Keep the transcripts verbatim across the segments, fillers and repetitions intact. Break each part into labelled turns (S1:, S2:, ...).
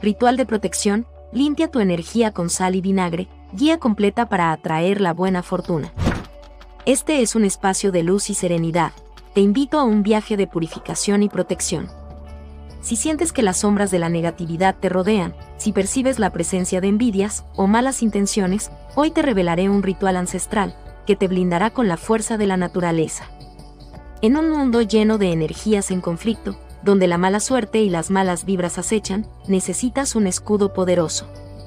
S1: Ritual de protección, limpia tu energía con sal y vinagre, guía completa para atraer la buena fortuna. Este es un espacio de luz y serenidad. Te invito a un viaje de purificación y protección. Si sientes que las sombras de la negatividad te rodean, si percibes la presencia de envidias o malas intenciones, hoy te revelaré un ritual ancestral que te blindará con la fuerza de la naturaleza. En un mundo lleno de energías en conflicto, donde la mala suerte y las malas vibras acechan, necesitas un escudo poderoso.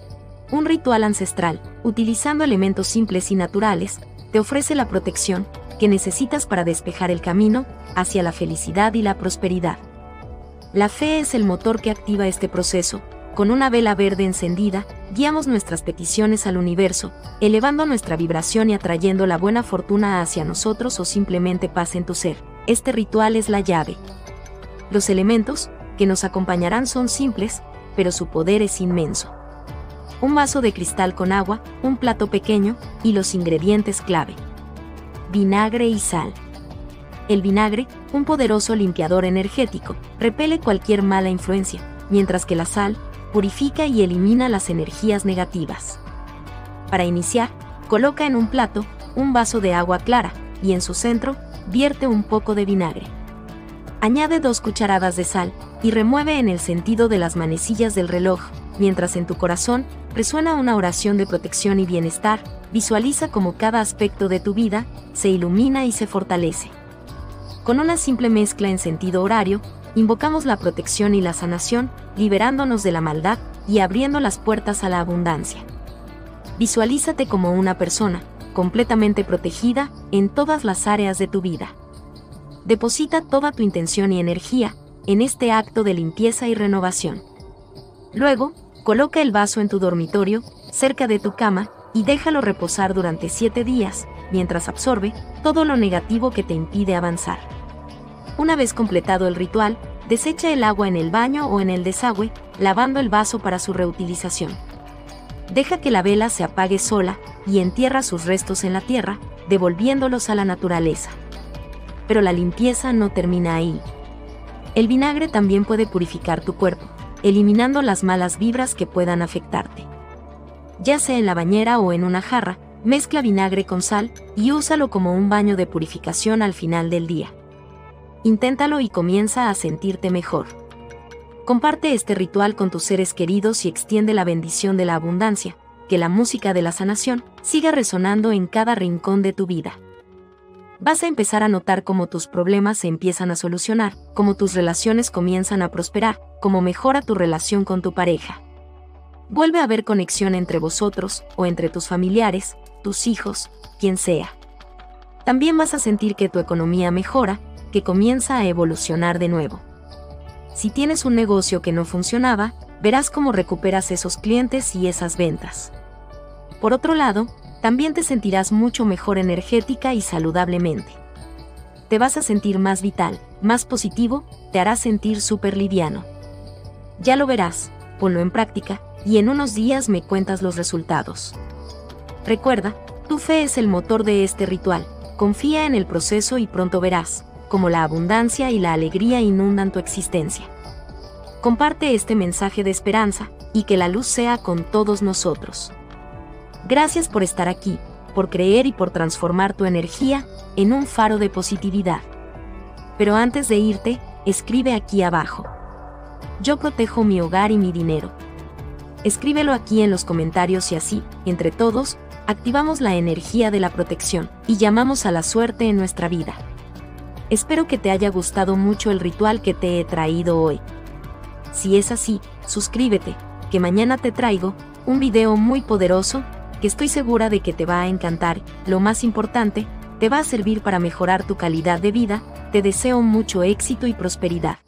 S1: Un ritual ancestral, utilizando elementos simples y naturales, te ofrece la protección que necesitas para despejar el camino hacia la felicidad y la prosperidad. La fe es el motor que activa este proceso. Con una vela verde encendida, guiamos nuestras peticiones al universo, elevando nuestra vibración y atrayendo la buena fortuna hacia nosotros o simplemente paz en tu ser. Este ritual es la llave. Los elementos que nos acompañarán son simples, pero su poder es inmenso. Un vaso de cristal con agua, un plato pequeño y los ingredientes clave. Vinagre y sal. El vinagre, un poderoso limpiador energético, repele cualquier mala influencia, mientras que la sal purifica y elimina las energías negativas. Para iniciar, coloca en un plato un vaso de agua clara y en su centro, vierte un poco de vinagre. Añade dos cucharadas de sal y remueve en el sentido de las manecillas del reloj, mientras en tu corazón resuena una oración de protección y bienestar. Visualiza cómo cada aspecto de tu vida se ilumina y se fortalece. Con una simple mezcla en sentido horario, invocamos la protección y la sanación, liberándonos de la maldad y abriendo las puertas a la abundancia. Visualízate como una persona, completamente protegida en todas las áreas de tu vida. Deposita toda tu intención y energía en este acto de limpieza y renovación. Luego, coloca el vaso en tu dormitorio, cerca de tu cama, y déjalo reposar durante siete días, mientras absorbe todo lo negativo que te impide avanzar. Una vez completado el ritual, desecha el agua en el baño o en el desagüe, lavando el vaso para su reutilización. Deja que la vela se apague sola y entierra sus restos en la tierra, devolviéndolos a la naturaleza. Pero la limpieza no termina ahí. El vinagre también puede purificar tu cuerpo, eliminando las malas vibras que puedan afectarte. Ya sea en la bañera o en una jarra, mezcla vinagre con sal y úsalo como un baño de purificación al final del día. Inténtalo y comienza a sentirte mejor. Comparte este ritual con tus seres queridos y extiende la bendición de la abundancia, que la música de la sanación siga resonando en cada rincón de tu vida. Vas a empezar a notar cómo tus problemas se empiezan a solucionar, cómo tus relaciones comienzan a prosperar, cómo mejora tu relación con tu pareja. Vuelve a haber conexión entre vosotros o entre tus familiares, tus hijos, quien sea. También vas a sentir que tu economía mejora, que comienza a evolucionar de nuevo. Si tienes un negocio que no funcionaba, verás cómo recuperas esos clientes y esas ventas. Por otro lado, también te sentirás mucho mejor energética y saludablemente. Te vas a sentir más vital, más positivo, te hará sentir súper liviano. Ya lo verás, ponlo en práctica, y en unos días me cuentas los resultados. Recuerda, tu fe es el motor de este ritual, confía en el proceso y pronto verás cómo la abundancia y la alegría inundan tu existencia. Comparte este mensaje de esperanza, y que la luz sea con todos nosotros. Gracias por estar aquí, por creer y por transformar tu energía en un faro de positividad. Pero antes de irte, escribe aquí abajo: yo protejo mi hogar y mi dinero. Escríbelo aquí en los comentarios y así, entre todos, activamos la energía de la protección y llamamos a la suerte en nuestra vida. Espero que te haya gustado mucho el ritual que te he traído hoy. Si es así, suscríbete, que mañana te traigo un video muy poderoso que estoy segura de que te va a encantar. Lo más importante, te va a servir para mejorar tu calidad de vida. Te deseo mucho éxito y prosperidad.